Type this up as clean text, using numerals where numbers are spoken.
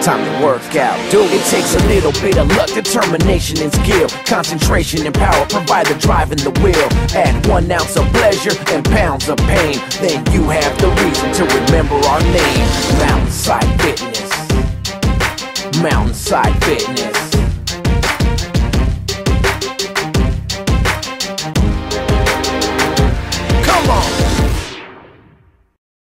time to work out. It takes a little bit of luck, determination and skill, concentration and power provide the drive and the will. Add 1 ounce of pleasure and pounds of pain, then you have the reason to remember our name. Mountainside Fitness. Mountainside Fitness.